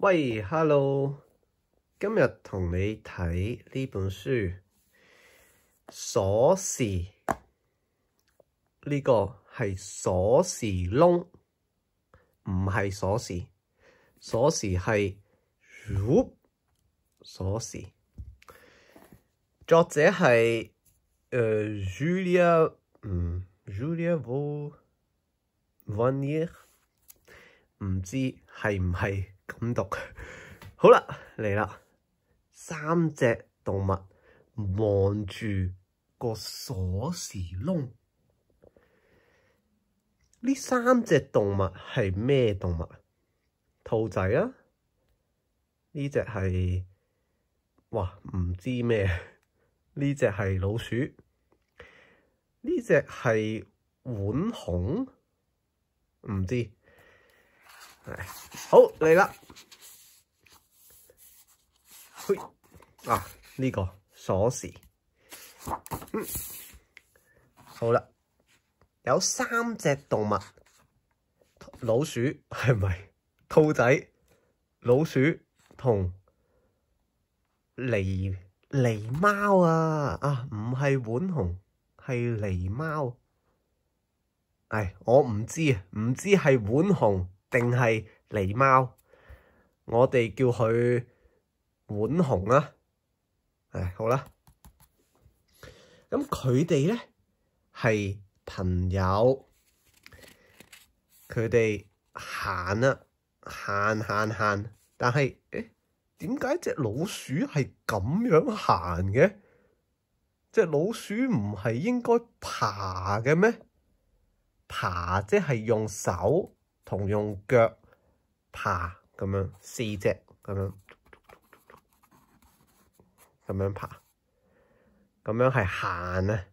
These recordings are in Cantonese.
喂，Hello， 今日同你睇呢本書，鎖匙呢個係鎖匙窿，唔係鎖匙。鎖匙係鎖匙。作者係Woignier Woignier， 唔知係唔係咁讀。好啦，嚟啦，3隻動物望住個鎖匙窿。呢3隻動物係咩動物？兔仔啊？呢隻係唔知咩？呢隻係老鼠？呢隻係浣熊？唔知。好，嚟啦！呢個鎖匙。好啦，有3隻動物，老鼠係咪？兔仔、老鼠同狸貓啊！唔係浣熊，係狸貓。我唔知啊，唔知係浣熊定係狸貓。我哋叫佢浣熊啊。好啦，咁佢哋咧係朋友，佢哋行，但係點解隻老鼠係咁樣行嘅？隻老鼠唔係應該爬嘅咩？爬即係用手同用腳爬咁樣，4隻咁樣爬，咁樣係行啊！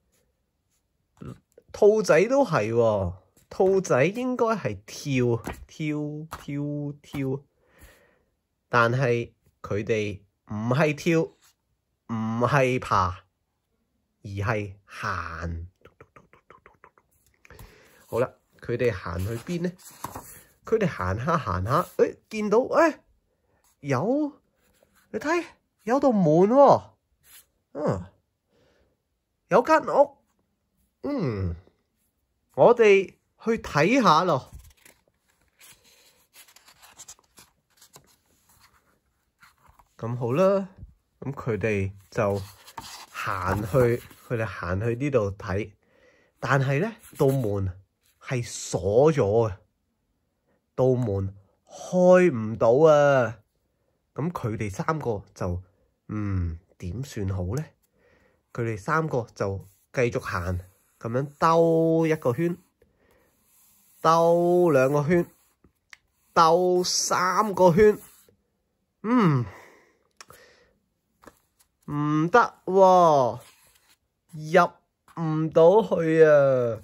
兔仔都係喎，兔仔應該係跳，但係佢哋唔係跳，唔係爬，而係行。好啦，佢哋行去邊呢？佢哋行下，見到你睇有道門喎，有間屋，我哋去睇下咯。咁好啦，咁佢哋就行去呢度睇，但係咧道門係鎖咗嘅，道門開唔到啊！咁佢哋3個就點算好咧？佢哋3個就繼續行，咁樣兜1個圈，兜2個圈，兜3個圈，唔得喎，入唔到去啊！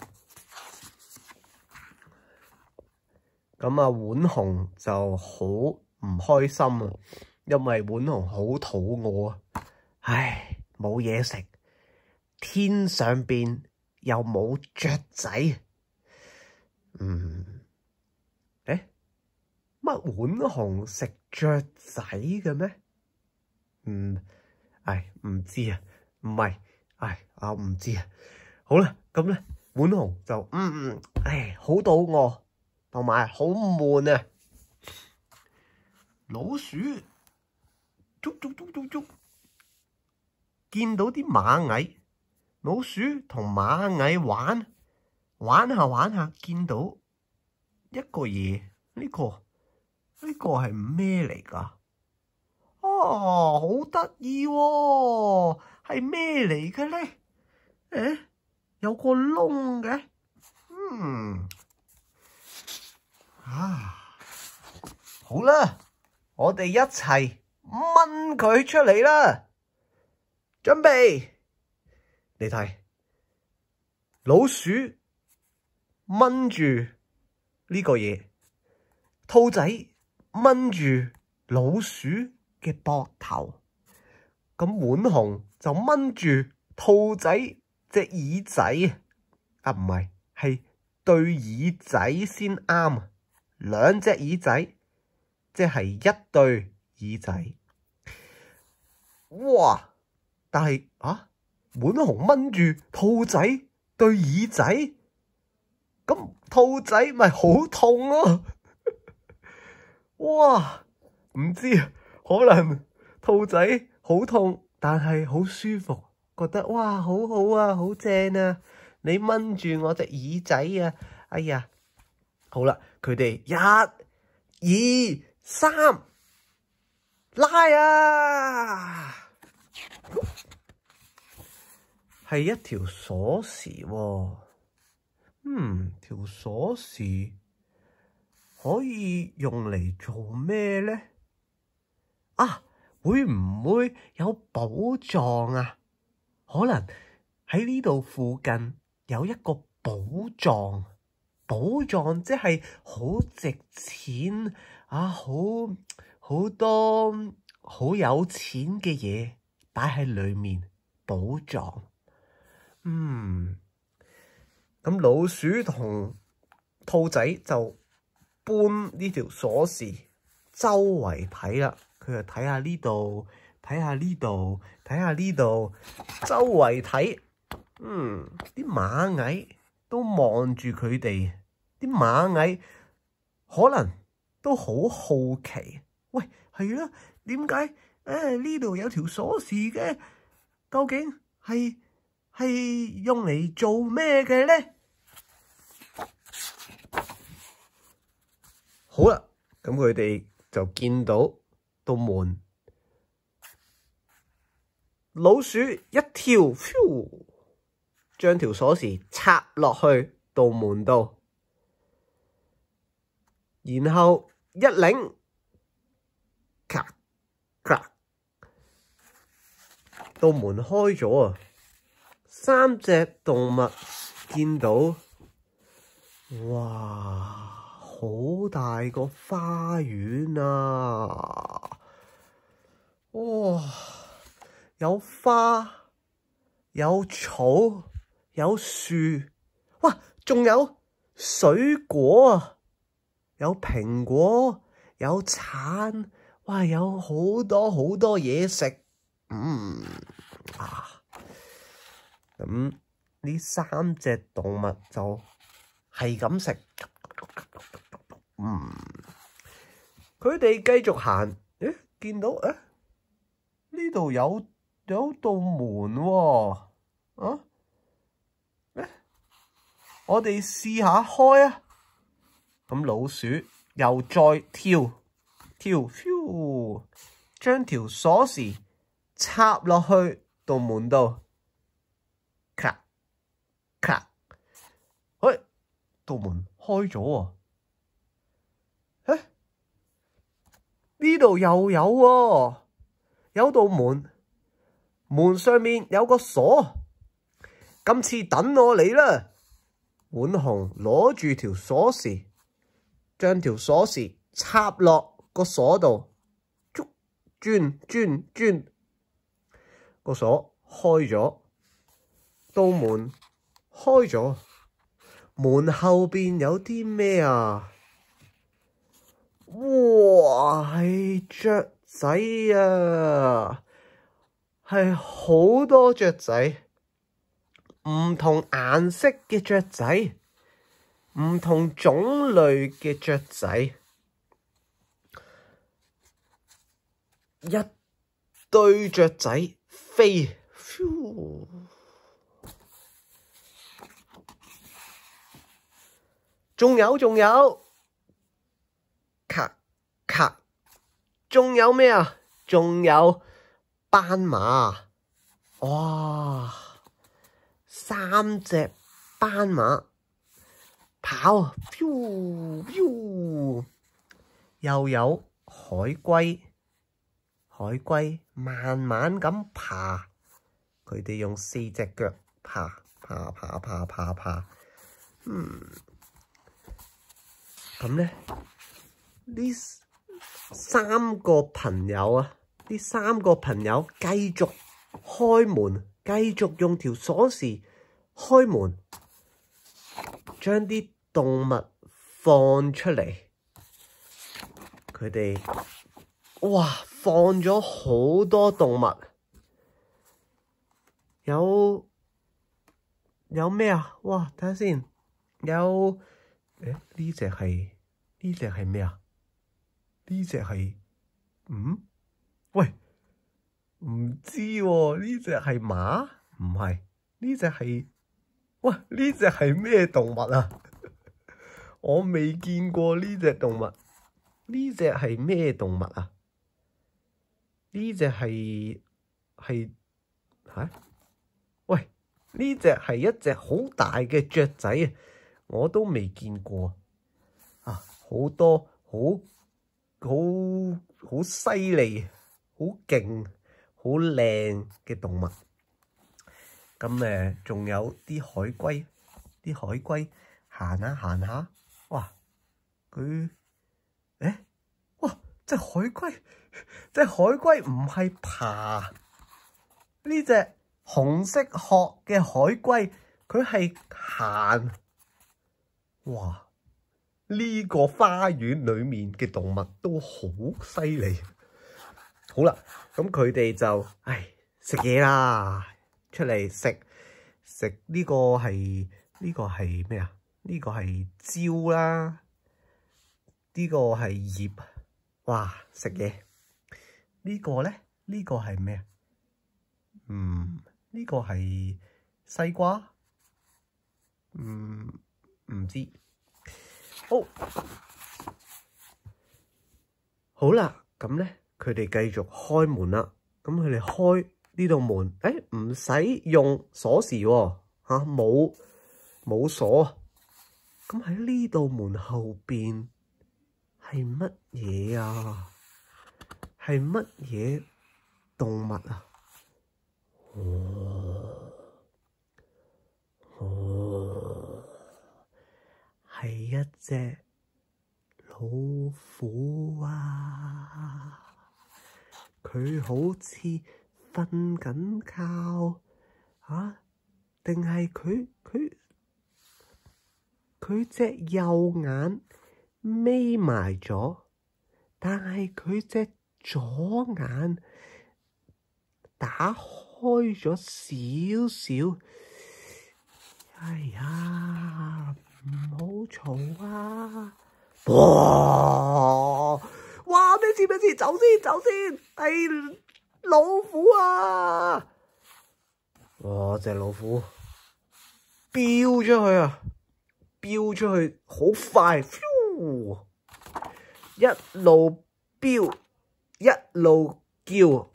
咁啊，浣熊就好唔開心啊，因為浣熊好肚餓啊！冇嘢食，天上邊又冇雀仔，乜浣熊食雀仔嘅咩？唔知啊，唔係，我唔知啊。好啦，咁咧，浣熊就好肚餓，同埋好悶啊！老鼠捉，見到啲螞蟻，老鼠同螞蟻玩下，見到一個嘢，呢個係咩嚟㗎？好得意喎！係咩嚟嘅咧？有個窿嘅，好啦，我哋一齊掹佢出嚟啦！準備，你睇，老鼠掹住呢個嘢，兔仔掹住老鼠嘅膊頭，咁浣熊就掹住兔仔隻耳仔，唔係，係對耳仔先啱，2隻耳仔即係一對耳仔。哇！但係浣熊掹住兔仔對耳仔，咁兔仔咪好痛咯。哇！唔知可能兔仔好痛，但係好舒服，覺得哇好好啊，好正啊！你掹住我隻耳仔啊！哎呀，好啦，佢哋1、2、3拉啊！係一條鎖匙喎。條鎖匙可以用嚟做咩呢？會唔會有寶藏啊？可能喺呢度附近有一個寶藏。寶藏即係好值錢好多好有錢嘅嘢擺喺裏面。寶藏。咁老鼠同兔仔就搬呢條鎖匙周圍睇啦。佢就睇下呢度，睇下呢度，睇下呢度，周圍睇。啲螞蟻都望住佢哋。啲螞蟻可能都好好奇。喂，係啦，點解呢度有條鎖匙嘅？究竟係用嚟做咩嘅呢？好啦，咁佢哋就見到道門，老鼠一跳，將條鎖匙插落去道門度，然後一擰，咔咔，道門開咗啊！3隻動物見到，哇！好大個花園啊！哇！有花，有草，有樹，哇！仲有水果啊！有蘋果，有橙，哇！有好多好多嘢食。咁呢3隻動物就係咁食。佢哋繼續行，見到呢度有道門喎。我哋試下開啊！咁老鼠又再跳，將條鎖匙插落去道門度，咔咔，道門開咗喎。呢度又有喎，有道門，門上面有個鎖。今次等我嚟啦！浣熊攞住條鎖匙，將條鎖匙插落個鎖度，轉，個鎖開咗，道門開咗。門後邊有啲咩啊？哇，係雀仔啊！係好多雀仔，唔同顏色嘅雀仔，唔同種類嘅雀仔，一堆雀仔飛，仲有，咔咔，仲有咩啊？仲有斑馬，哇！3隻斑馬跑，又有海龜慢慢咁爬，佢哋用4隻腳爬。咁咧，呢3個朋友啊，繼續開門，繼續用條鎖匙開門，將啲動物放出嚟。 佢哋哇放咗好多動物，有咩啊？哇，睇下先，有呢隻係咩啊？呢隻係喂，唔知喎，呢隻係馬？唔係，呢隻係哇，呢隻係咩動物啊？我未見過呢隻動物，呢隻係咩動物啊？呢隻係吓？喂，呢隻係一隻好大嘅雀仔啊！我都未見過啊！好多好犀利、好勁、好靚嘅動物。咁仲有啲海龜，行下行下，哇！佢哇！隻海龜唔係爬，呢隻紅色殼嘅海龜，佢係行。哇！呢個花園裏面嘅動物都好犀利。好啦，咁佢哋就食嘢啦，出嚟食呢個係咩啊？呢個係蕉啦，呢個係葉。哇！食嘢。呢個咧？呢個係咩啊？呢個係西瓜。唔知。好啦，咁咧佢哋繼續開門啦。咁佢哋開呢度門，唔使用鎖匙喎，冇鎖。咁喺呢度門後邊係乜嘢啊？係乜嘢動物啊？係一隻老虎啊！佢好似瞓緊覺啊？定係佢隻右眼眯埋咗，但係佢隻左眼打開咗少少。哎呀，唔好嘈啊！哇！咩事？走先！係老虎啊！哇！隻老虎飆出去好快，一路飆一路叫。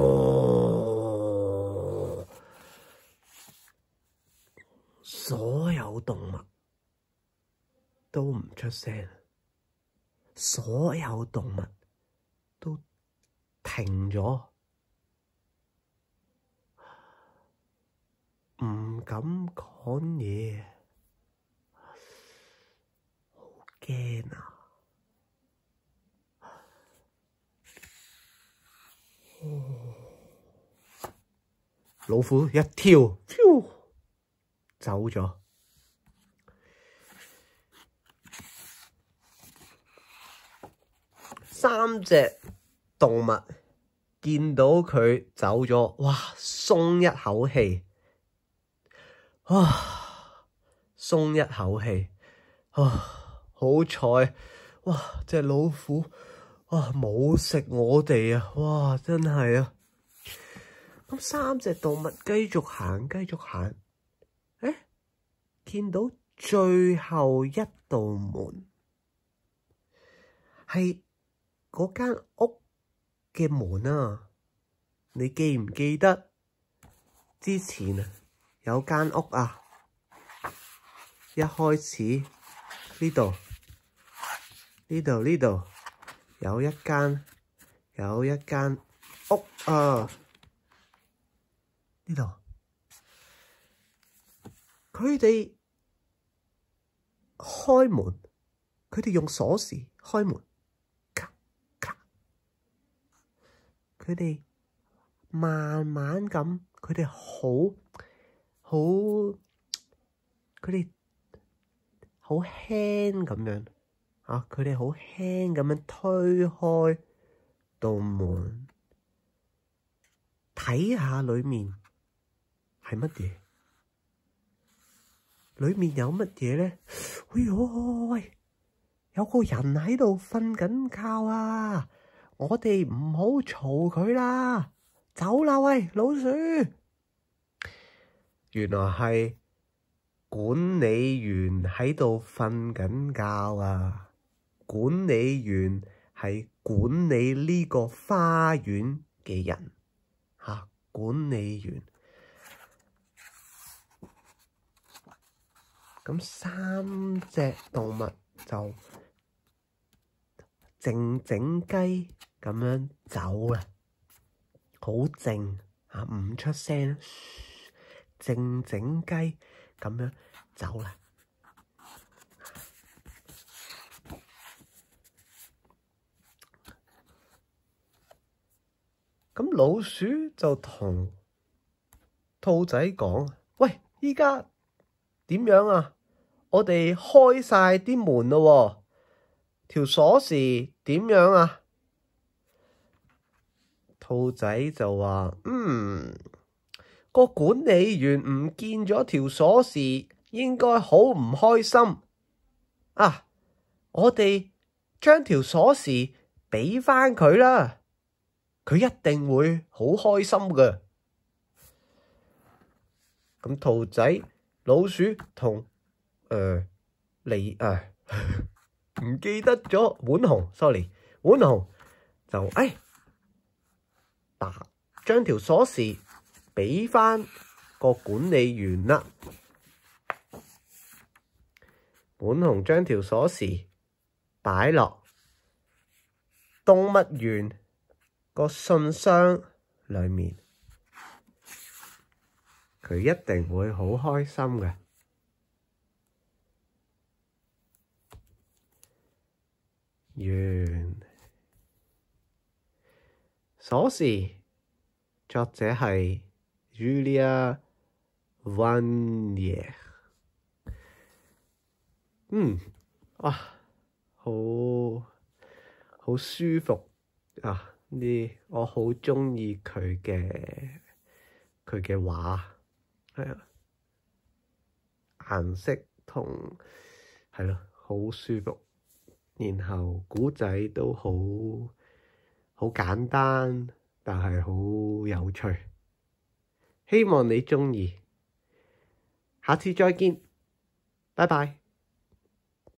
所有動物都唔出聲，所有動物都停咗，唔敢講嘢，好驚啊！老虎一跳，走咗。三隻動物見到佢走咗，哇！鬆一口氣，好彩，哇！隻老虎，哇！冇食我哋啊，哇！真係啊。咁三隻動物繼續行，見到最後一道門，係嗰間屋嘅門啊！你記唔記得之前有間屋啊？一開始呢度有一間屋啊！呢度佢哋開門，佢哋用鎖匙開門，咔咔。佢哋慢慢咁，佢哋好輕咁樣啊，佢哋好輕咁樣推開道門，睇下裏面係乜嘢？裏面有乜嘢咧？哎喲喂，有個人喺度瞓緊覺啊！我哋唔好嘈佢啦，走啦喂，老鼠！原來係管理員喺度瞓緊覺啊！管理員係管理呢個花園嘅人嚇，管理員。咁三隻動物就靜靜雞咁樣走啦，好靜嚇，唔出聲，靜靜雞咁樣走啦。咁老鼠就同兔仔講：喂，依家點樣啊？我哋開晒啲門咯喎，條鎖匙點樣啊？兔仔就話：個管理員唔見咗條鎖匙，應該好唔開心啊！我哋將條鎖匙俾返佢啦，佢一定會好開心㗎。咁兔仔、老鼠同唔記得咗浣熊 ，sorry， 浣熊就將條鎖匙俾返個管理員啦。浣熊將條鎖匙擺落動物園個信箱裏面，佢一定會好開心嘅。完。鎖匙作者係 Woignier。好舒服啊！我好鍾意佢嘅畫，係啊，顏色同係咯，好舒服。然後古仔都好簡單，但係好有趣。希望你鍾意，下次再見，拜拜。